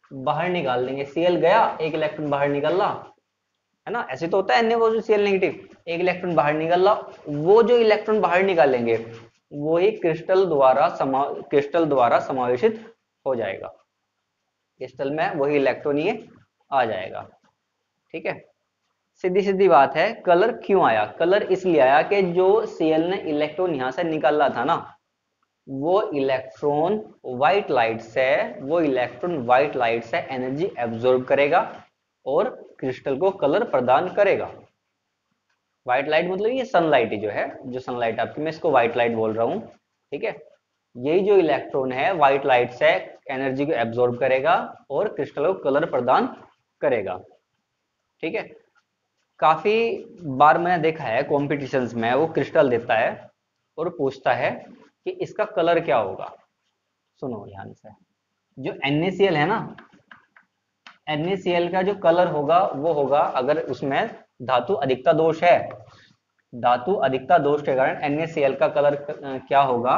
[SPEAKER 1] बाहर निकाल देंगे, Cl गया, एक इलेक्ट्रॉन बाहर निकल रहा है ना, ऐसे तो होता है Na पॉजिटिव Cl नेगेटिव, एक इलेक्ट्रॉन बाहर निकल रहा, वो जो इलेक्ट्रॉन बाहर निकालेंगे वो ही क्रिस्टल द्वारा समा क्रिस्टल द्वारा समावेशित हो जाएगा, क्रिस्टल में वही इलेक्ट्रॉन ये आ जाएगा। ठीक है, सीधी सीधी बात है। कलर क्यों आया? कलर इसलिए आया कि जो Cl ने इलेक्ट्रॉन यहां से निकाला था ना, वो इलेक्ट्रॉन व्हाइट लाइट से वो इलेक्ट्रॉन व्हाइट लाइट से एनर्जी एब्जॉर्ब करेगा और क्रिस्टल को कलर प्रदान करेगा। व्हाइट लाइट मतलब ये सनलाइट ही जो है, जो सनलाइट आपकी, मैं इसको व्हाइट लाइट बोल रहा हूँ। ठीक है, यही जो इलेक्ट्रॉन है व्हाइट लाइट से एनर्जी को एब्जॉर्ब करेगा और क्रिस्टल को कलर प्रदान करेगा। ठीक है, काफी बार मैंने देखा है कॉम्पिटिशन्स में, वो क्रिस्टल देता है और पूछता है कि इसका कलर क्या होगा। सुनो ध्यान से, जो NaCl है ना, NaCl का जो कलर होगा वो होगा, अगर उसमें धातु अधिकता दोष है, धातु अधिकता दोष के कारण NaCl का कलर क्या होगा?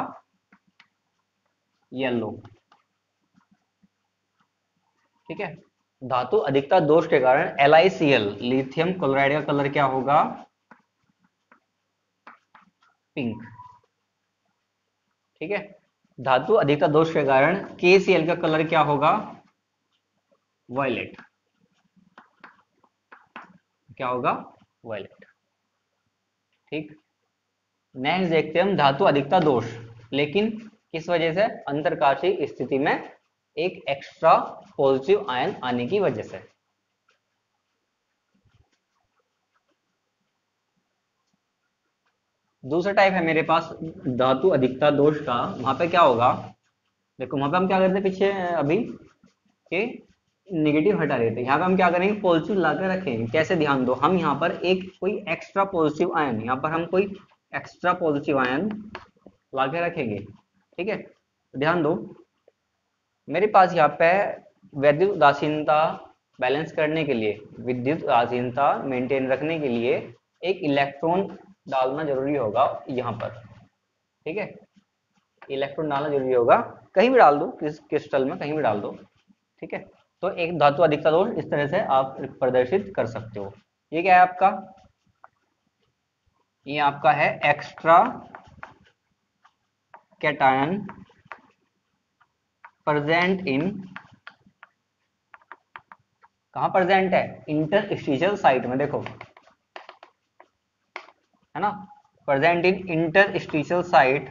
[SPEAKER 1] येलो। ठीक है, धातु अधिकता दोष के कारण LiCl लिथियम क्लोराइड का कलर क्या होगा? पिंक। ठीक है, धातु अधिकता दोष के कारण KCl का कलर क्या होगा? वायलेट। क्या होगा? वायलेट। ठीक, नेक्स्ट देखते हैं हम धातु अधिकता दोष, लेकिन किस वजह से? अंतरकाशीय स्थिति में एक एक्स्ट्रा पॉजिटिव आयन आने की वजह से। दूसरा टाइप है मेरे पास धातु अधिकता दोष का, वहां पे क्या होगा? देखो वहां पे हम क्या करते हैं पीछे अभी के नेगेटिव हटा रहे थे, यहाँ पे हम क्या करेंगे? पॉजिटिव लाकर रखेंगे। कैसे? ध्यान दो, हम यहाँ पर एक कोई एक्स्ट्रा पॉजिटिव आयन, यहाँ पर हम कोई एक्स्ट्रा पॉजिटिव आयन लाके रखेंगे। ठीक है, ध्यान दो, मेरे पास यहाँ पे विद्युत उदासीनता बैलेंस करने के लिए, विद्युत उदासीनता मेंटेन रखने के लिए एक इलेक्ट्रॉन डालना जरूरी होगा यहाँ पर। ठीक है, इलेक्ट्रॉन डालना जरूरी होगा, कहीं भी डाल दो, किस क्रिस्टल में कहीं भी डाल दो। ठीक है, तो एक धातु अधिकता दोष इस तरह से आप प्रदर्शित कर सकते हो। ये क्या है आपका? ये आपका है एक्स्ट्रा कैटायन प्रेजेंट इन, कहां प्रेजेंट है? इंटरस्टिशियल साइट में। देखो है ना, present in interstitial site,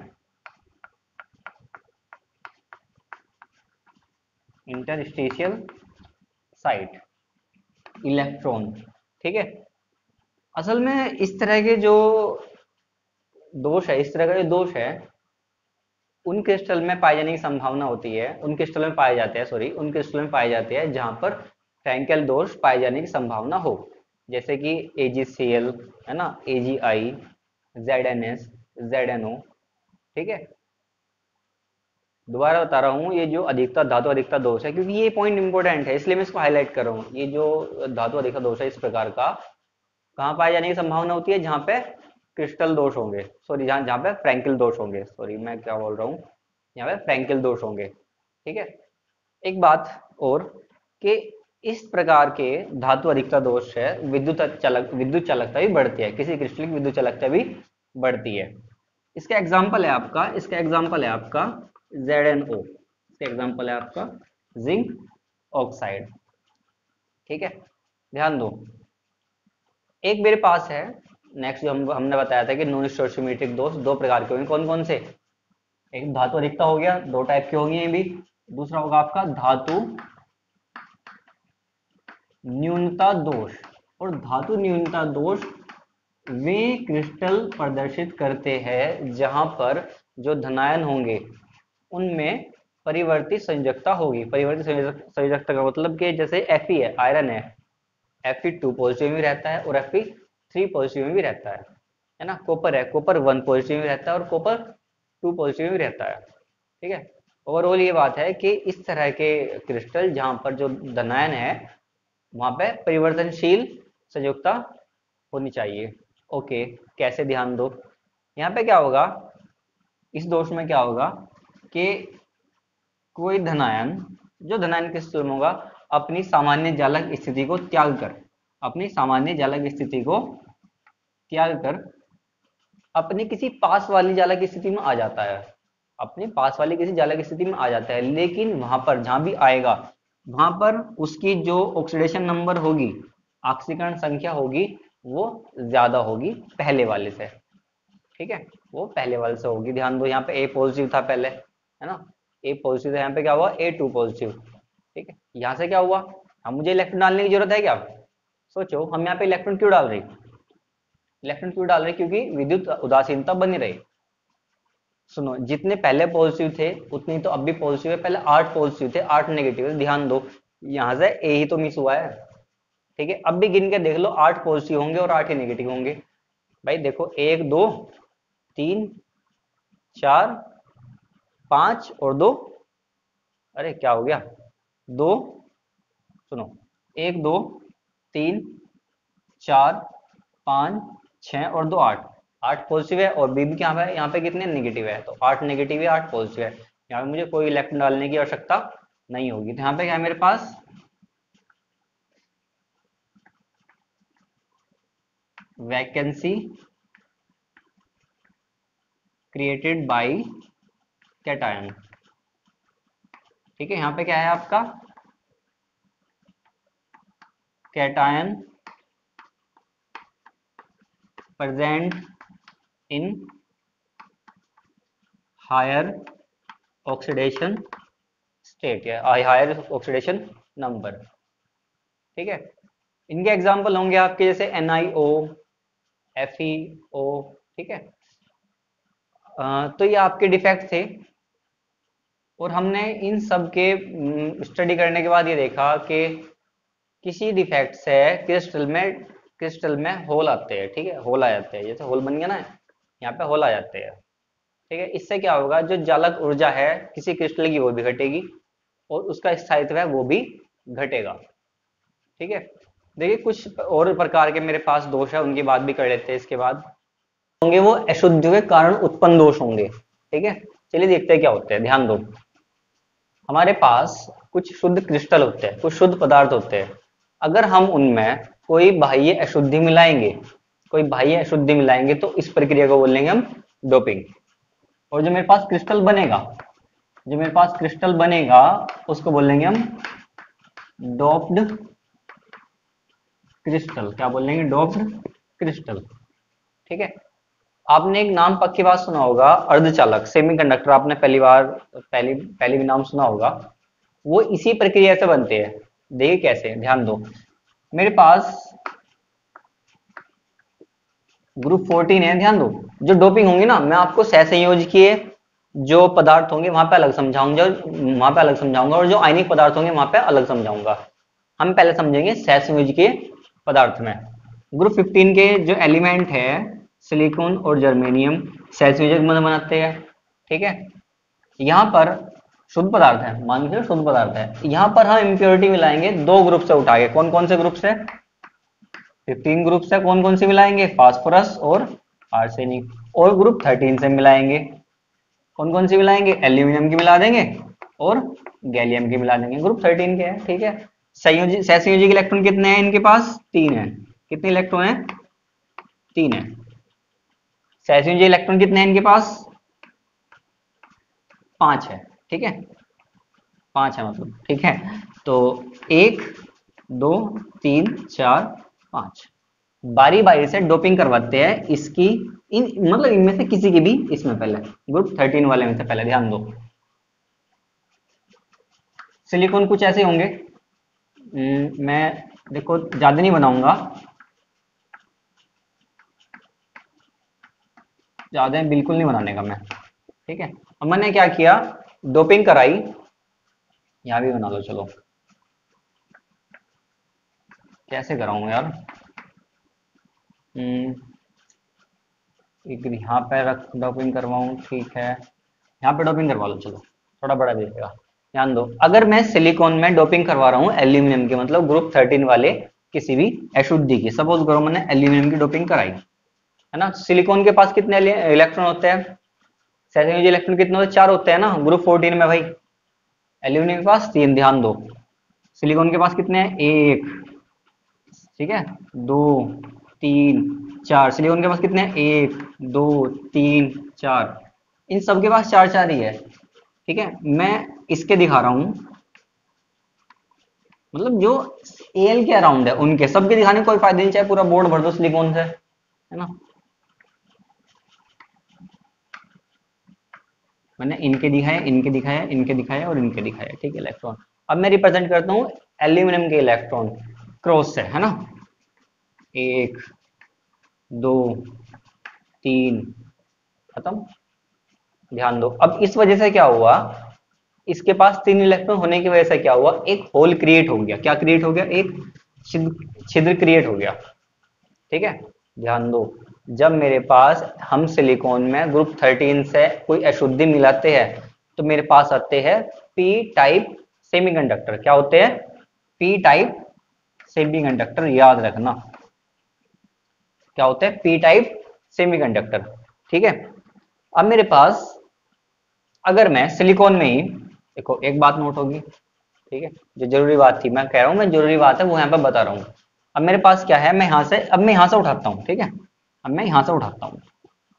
[SPEAKER 1] interstitial site electron. ठीक है, असल में इस तरह के जो दोष है, इस तरह का जो दोष है उन क्रिस्टल में पाए जाने की संभावना होती है, उन क्रिस्टल में पाए जाते हैं, सॉरी उन क्रिस्टल में पाए जाते हैं जहां पर फ्रैंकेल दोष पाए जाने की संभावना हो, जैसे कि AgCl है ना, AgI, ZnS, ZnO। ठीक है, दोबारा बता रहा हूँ, ये जो अधिकता धातु अधिकता दोष है, क्योंकि ये पॉइंट इंपॉर्टेंट है इसलिए मैं इसको हाईलाइट कर रहा हूँ। ये जो धातु अधिकता दोष है इस प्रकार का कहाँ पाए जाने की संभावना होती है? जहां पे क्रिस्टल दोष होंगे, सॉरी जहां जहां पे फ्रैंकिल दोष होंगे, सॉरी मैं क्या बोल रहा हूँ, यहाँ पे फ्रैंकिल दोष होंगे। ठीक है, एक बात और कि इस प्रकार के धातु अधिकता दोष है विद्युत चालक विद्युत चालकता भी बढ़ती है, किसी क्रिस्टल की विद्युत चालकता भी बढ़ती है। इसका एग्जाम्पल है आपका इसका एग्जाम्पल है आपका ZnO, इसका एग्जाम्पल है आपका जिंक ऑक्साइड। ठीक है, ध्यान दो, एक मेरे पास है नेक्स्ट, जो हम हमने बताया था कि नॉन स्टोइचियोमेट्रिक दोष दो प्रकार के होंगे। कौन कौन से? एक धातु अधिकता हो गया, दो टाइप के होंगे ये भी। दूसरा होगा आपका धातु न्यूनता दोष, और धातु न्यूनता दोष वे क्रिस्टल प्रदर्शित करते हैं जहां पर जो धनायन होंगे उनमें परिवर्तित संयोजकता होगी। परिवर्तित संयोजकता का मतलब कि जैसे Fe है, आयरन है, Fe टू पॉजिटिव में रहता है और Fe थ्री पॉजिटिव में भी रहता है है ना। कॉपर है, कॉपर वन पॉजिटिव में रहता है और कॉपर टू पॉजिटिव में रहता है। ठीक है, ओवरऑल ये बात है कि इस तरह के क्रिस्टल जहां पर जो धनायन है वहां पे परिवर्तनशील संयोजकता होनी चाहिए। ओके, कैसे? ध्यान दो, यहाँ पे क्या होगा, इस दोष में क्या होगा कि कोई धनायन जो धनायन क्रिस्टल होगा अपनी सामान्य जालक स्थिति को त्याग कर अपनी सामान्य जालक स्थिति को त्याग कर अपने किसी पास वाली जालक स्थिति में आ जाता है, अपने पास वाली किसी जालक स्थिति में आ जाता है, लेकिन वहां पर जहां भी आएगा वहां पर उसकी जो ऑक्सीडेशन नंबर होगी, ऑक्सीकरण संख्या होगी, वो ज्यादा होगी पहले वाले से। ठीक है, वो पहले वाले से होगी। ध्यान दो, यहाँ पे ए पॉजिटिव था पहले, है ना, ए पॉजिटिव था, यहाँ पे क्या हुआ, ए टू पॉजिटिव। ठीक है, यहाँ से क्या हुआ, हम मुझे इलेक्ट्रॉन डालने की जरूरत है क्या? सोचो, हम यहाँ पे इलेक्ट्रॉन क्यों डाल रहे इलेक्ट्रॉन क्यों डाल रहे क्योंकि विद्युत उदासीनता बनी रही। सुनो, जितने पहले पॉजिटिव थे उतनी तो अब भी पॉजिटिव है। पहले आठ पॉजिटिव थे, आठ नेगेटिव है। ध्यान दो, यहाँ से ए ही तो मिस हुआ है। ठीक है, अब भी गिन के देख लो, आठ पॉजिटिव होंगे और आठ ही नेगेटिव होंगे। भाई देखो, एक दो तीन चार पांच और दो, अरे क्या हो गया, दो, सुनो, एक दो तीन चार पांच छह और दो, आठ, आठ पॉजिटिव है और बी भी क्या है, यहाँ पे कितने नेगेटिव है, तो आठ नेगेटिव है, आठ पॉजिटिव है। यहाँ पे मुझे कोई इलेक्ट्रॉन डालने की आवश्यकता नहीं होगी। तो यहाँ पे क्या है मेरे पास, वैकेंसी क्रिएटेड बाय कैटायन। ठीक है, यहाँ पे क्या है आपका, cation present in higher oxidation state या हायर ऑक्सीडेशन नंबर। ठीक है, इनके एग्जाम्पल होंगे आपके जैसे एन आई ओ, एफ ई ओ। ठीक है, आ, तो ये आपके डिफेक्ट थे और हमने इन सब के स्टडी करने के बाद ये देखा कि किसी डिफेक्ट से क्रिस्टल में क्रिस्टल में होल आते हैं। ठीक है, होल आ जाते हैं, जैसे होल बन गया ना, यहाँ पे होल आ जाते हैं। ठीक है, इससे क्या होगा, जो जालक ऊर्जा है किसी क्रिस्टल की वो भी घटेगी और उसका स्थायित्व है वो भी घटेगा। ठीक है, देखिए कुछ और प्रकार के मेरे पास दोष है, उनकी बात भी कर लेते हैं। इसके बाद होंगे वो अशुद्धियों के कारण उत्पन्न दोष होंगे। ठीक है, चलिए देखते हैं क्या होते हैं। ध्यान दो, हमारे पास कुछ शुद्ध क्रिस्टल होते हैं, कुछ शुद्ध पदार्थ होते हैं। अगर हम उनमें कोई बाह्य अशुद्धि मिलाएंगे कोई बाह्य अशुद्धि मिलाएंगे तो इस प्रक्रिया को बोलेंगे हम डोपिंग। और जो मेरे पास क्रिस्टल बनेगा जो मेरे पास क्रिस्टल बनेगा उसको बोलेंगे हम डोप्ड क्रिस्टल। क्या बोलेंगे, डोप्ड क्रिस्टल। ठीक है, आपने एक नाम पक्की बात सुना होगा, अर्धचालक, सेमीकंडक्टर, आपने पहली बार पहली पहली भी नाम सुना होगा। वो इसी प्रक्रिया से बनते हैं। देखिए कैसे, ध्यान दो, मेरे पास ग्रुप फोर्टीन है। ध्यान दो, जो डोपिंग होंगी ना, मैं आपको सहसंयोजकीय जो पदार्थ होंगे वहां पे अलग समझाऊंगा वहां पे अलग समझाऊंगा और जो आयनिक पदार्थ होंगे वहां पे अलग समझाऊंगा। हम पहले समझेंगे सहसंयोजकीय पदार्थ में। ग्रुप फिफ्टीन के जो एलिमेंट है सिलिकॉन और जर्मेनियम, सहसंयोजक बंध बनाते हैं। ठीक है, यहाँ पर शुद्ध पदार्थ है, मान लीजिए शुद्ध पदार्थ है, यहाँ पर हम इम्प्योरिटी मिलाएंगे दो ग्रुप से उठा के। कौन कौन से ग्रुप से, फिफ्टीन ग्रुप से कौन कौन से मिलाएंगे, फास्फोरस और आर्सेनिक। और ग्रुप थर्टीन से मिलाएंगे, कौन कौन सी मिलाएंगे, एल्यूमिनियम की मिला देंगे और गैलियम की मिला देंगे। ग्रुप थर्टीन के है। ठीक है, संयोजी सहसंयोजक इलेक्ट्रॉन कितने हैं इनके पास, तीन है। कितने इलेक्ट्रॉन है, तीन है। सहसंयोजक इलेक्ट्रॉन कितने हैं इनके पास, पांच है। ठीक है, पांच है मतलब। ठीक है, तो एक दो तीन चार पांच, बारी बारी से डोपिंग करवाते हैं इसकी, इन मतलब इनमें से किसी की भी, इसमें पहले ग्रुप थर्टीन वाले में से पहले। ध्यान दो, सिलिकॉन कुछ ऐसे होंगे, मैं देखो ज्यादा नहीं बनाऊंगा, ज्यादा बिल्कुल नहीं बनाने का मैं। ठीक है, अब मैंने क्या किया, डोपिंग कराई, यहां भी बना लो। चलो कैसे कराऊंगा यार, एक यहाँ पे रख डोपिंग करवाऊं, ठीक है, यहाँ पे डोपिंग करवा लो। चलो थोड़ा बड़ा दिखेगा। ध्यान दो, अगर मैं सिलिकॉन में डोपिंग करवा रहा हूँ एल्यूमिनियम के, मतलब ग्रुप थर्टीन वाले किसी भी अशुद्धि की, सपोज करो मैंने एल्यूमिनियम की डोपिंग कराई, है ना। सिलिकॉन के पास कितने इलेक्ट्रॉन होते हैं, सहसंयोजी इलेक्ट्रॉन कितने होते हैं, चार होते हैं ना ग्रुप फोर्टीन में भाई। एल्यूमिनियम के पास तीन, ध्यान दो। सिलिकॉन के पास कितने हैं? एक, ठीक है, दो, तीन, चार। सिलिकॉन के पास कितने हैं? एक, दो, तीन, चार। इन सब के पास चार चार ही है, ठीक है। मैं इसके दिखा रहा हूं, मतलब जो एल के अराउंड है उनके सबके दिखाने कोई फायदा नहीं, चाहे पूरा बोर्ड भर दो सिलिकॉन से, है ना। मैंने इनके दिखाए, इनके दिखाया, इनके दिखाया और इनके दिखाया, ठीक है, इलेक्ट्रॉन। अब मैं रिप्रेजेंट करता हूँ एल्यूमिनियम के इलेक्ट्रॉन क्रॉस से, है ना। एक, दो, तीन, खत्म। ध्यान दो, अब इस वजह से क्या हुआ, इसके पास तीन इलेक्ट्रॉन होने की वजह से क्या हुआ, एक होल क्रिएट हो गया। क्या क्रिएट हो गया? एक छिद्र छिद्र क्रिएट हो गया, ठीक है। ध्यान दो, जब मेरे पास हम सिलिकॉन में ग्रुप थर्टीन से कोई अशुद्धि मिलाते हैं तो मेरे पास आते हैं पी टाइप सेमीकंडक्टर। क्या होते हैं? पी टाइप सेमीकंडक्टर, याद रखना। क्या होते हैं? पी टाइप सेमीकंडक्टर, ठीक है। अब मेरे पास अगर मैं सिलिकॉन में ही, देखो एक बात नोट होगी, ठीक है, जो जरूरी बात थी, मैं कह रहा हूं मैं जरूरी बात है वो यहाँ पे बता रहा हूँ। अब मेरे पास क्या है, मैं यहां से, अब मैं यहां से उठाता हूँ, ठीक है, अब मैं यहां से उठाता हूँ,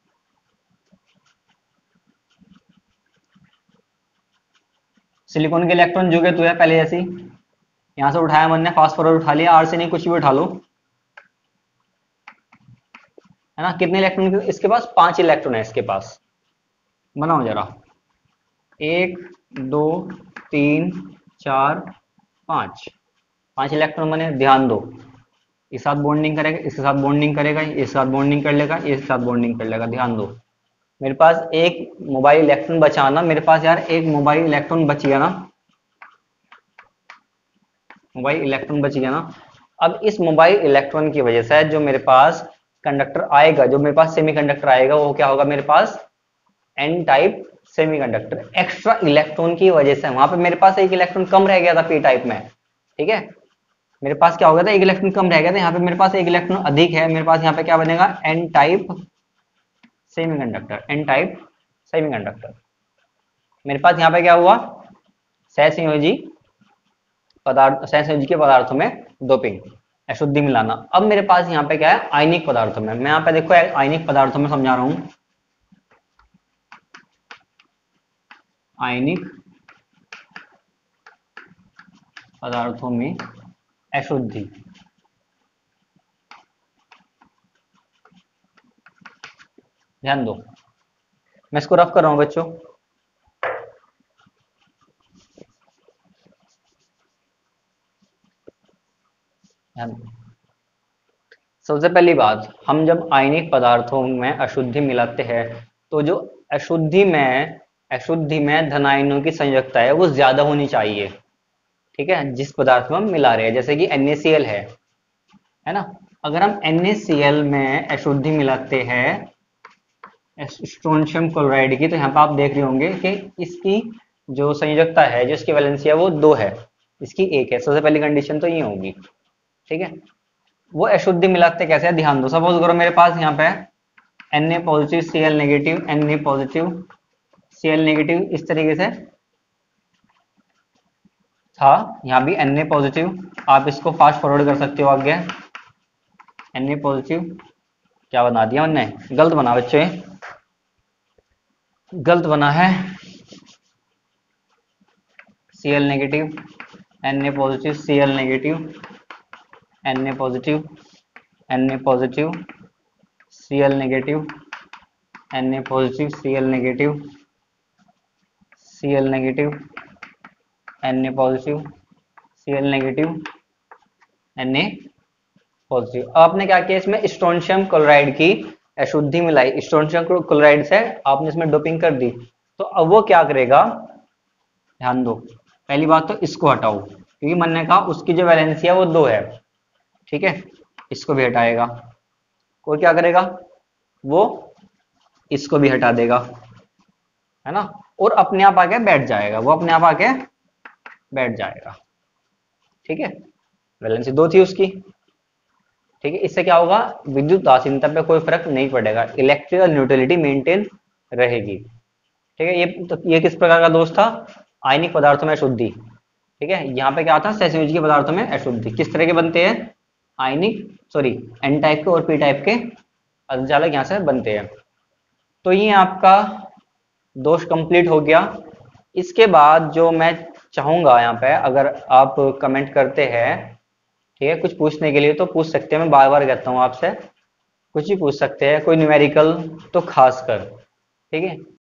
[SPEAKER 1] सिलिकॉन के इलेक्ट्रॉन जो तू है पहले जैसी, यहां से उठाया मैंने, फास्ट फॉरवर्ड उठा लिया, आर से नहीं कुछ भी उठा लो, है ना। कितने इलेक्ट्रॉन? इसके पास पांच इलेक्ट्रॉन है इसके पास, बनाओ जरा। एक, दो, तीन, चार, पांच, पांच इलेक्ट्रॉन बने। ध्यान दो, इस साथ बॉन्डिंग करेगा, इसके साथ बॉन्डिंग करेगा, इसके साथ बॉन्डिंग कर लेगा, इसके साथ बॉन्डिंग कर लेगा। ध्यान दो, मेरे पास एक मोबाइल इलेक्ट्रॉन बचाना, मेरे पास यार एक मोबाइल इलेक्ट्रॉन बच गया ना, मोबाइल इलेक्ट्रॉन बच गया ना। अब इस मोबाइल इलेक्ट्रॉन की वजह से जो मेरे पास कंडक्टर आएगा, जो मेरे पास सेमीकंडक्टर आएगा, वो क्या होगा मेरे पास? N type semiconductor. Extra electron की वजह से वहां पे मेरे पास एक इलेक्ट्रॉन कम रह गया था पी टाइप में, ठीक है। मेरे पास क्या हो गया था? एक इलेक्ट्रॉन कम रह गया था, यहाँ पे मेरे पास एक इलेक्ट्रॉन अधिक है, मेरे पास यहाँ पे क्या बनेगा? N type semiconductor, N type semiconductor. मेरे पास यहाँ पे क्या हुआ? सहसंयोजी पदार्थ, सहसंयोजी के पदार्थों में डोपिंग, अशुद्धि मिलाना। अब मेरे पास यहाँ पे क्या है? आयनिक पदार्थों में। मैं यहाँ पे देखो आयनिक पदार्थों में समझा रहा हूँ, आयनिक पदार्थों में अशुद्धि। ध्यान दो, मैं इसको रफ कर रहा हूं बच्चों। ध्यान दो, सबसे पहली बात, हम जब आयनिक पदार्थों में अशुद्धि मिलाते हैं तो जो अशुद्धि में अशुद्धि में धन आयनों की संयोजकता है वो ज्यादा होनी चाहिए, ठीक है, जिस पदार्थ में हम मिला रहे हैं। जैसे कि NaCl है है ना। अगर हम NaCl में अशुद्धि मिलाते हैं स्ट्रोंशियम क्लोराइड की, तो यहाँ पे आप देख रहे होंगे कि इसकी जो संयोजकता है, जो इसकी वैलेंसी है वो दो है, इसकी एक है। सबसे पहली कंडीशन तो ये होगी, ठीक है। वो अशुद्धि मिलाते कैसे है? ध्यान दो, सपोज करो मेरे पास यहाँ पे Na positive, Cl negative, Na positive, Cl negative, इस तरीके से था। यहाँ भी Na पॉजिटिव, आप इसको फास्ट फॉरवर्ड कर सकते हो आगे। Na पॉजिटिव, क्या बना दिया उनने? गलत बना बच्चे, गलत बना है। Cl negative, Na positive, Cl negative, Na positive, Na positive, Cl negative, Na positive, Cl negative, Cl negative, Na positive, Cl negative, Na positive. अब आपने क्या किया, इसमें स्ट्रोंशियम क्लोराइड की अशुद्धि मिलाई, स्ट्रोंशियम क्लोराइड से आपने इसमें डोपिंग कर दी। तो अब वो क्या करेगा? ध्यान दो, पहली बात तो इसको हटाओ, क्योंकि मैंने कहा उसकी जो वैलेंसी है वो दो है, ठीक है, इसको भी हटाएगा। और क्या करेगा? वो इसको भी हटा देगा, है ना, और अपने आप आके बैठ जाएगा, वो अपने आप आके बैठ जाएगा, ठीक है। वैलेंसी दो थी उसकी, ठीक है। इससे क्या होगा? विद्युत उदासीनता पे कोई फर्क नहीं पड़ेगा, इलेक्ट्रिकल न्यूट्रलिटी मेंटेन रहेगी, ठीक है। ये तो ये किस प्रकार का दोष था? आयनिक पदार्थों में अशुद्धि। ठीक है, यहाँ पे क्या था, सहसंयोजी पदार्थों में अशुद्धि। किस तरह के बनते हैं, आयनिक सॉरी एन टाइप के और पी टाइप के अर्धचालक यहाँ से बनते हैं। तो ये आपका दोष कंप्लीट हो गया। इसके बाद जो मैं चाहूंगा यहाँ पे, अगर आप कमेंट करते हैं, ठीक है, कुछ पूछने के लिए तो पूछ सकते हैं, मैं बार बार कहता हूँ आपसे, कुछ भी पूछ सकते हैं, कोई न्यूमेरिकल तो खास कर, ठीक है।